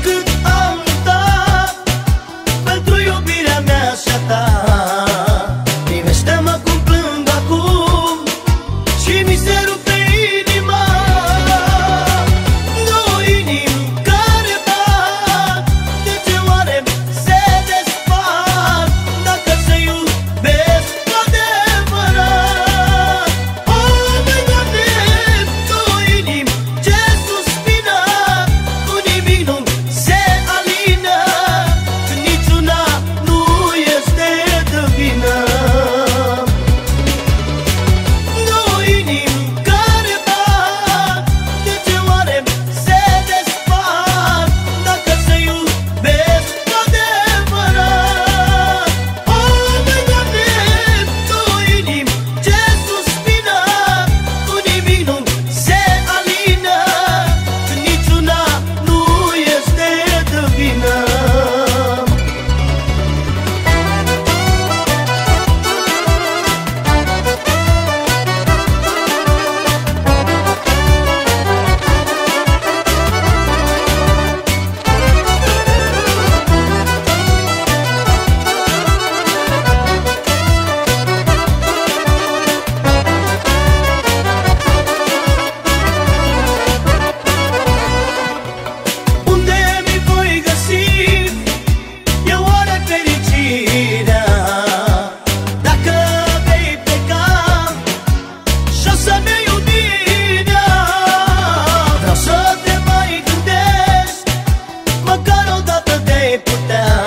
cât am dat pentru iubirea mea și a ta. Privește-mă cum plâng acum și mi se rupe inima. Două inimi care bat, de ce oare se despart? Dacă se iubesc cu adevărat. Oh, măi, Doamne, două inimi ce suspină, cu nimic nu se alină, când niciuna nu este de vină. Două inimi care bat, de ce oare se despart? Dacă se iubesc cu adevărat. Oh, măi, Doamne, două inimi ce suspină, cu nimic nu se alină, când niciuna nu este de vină. Unde mi voi găsi eu oare fericirea? Dacă vei pleca și o să-mi iei iubirea, vreau să te mai gândești, măcar o dată de-ai putea.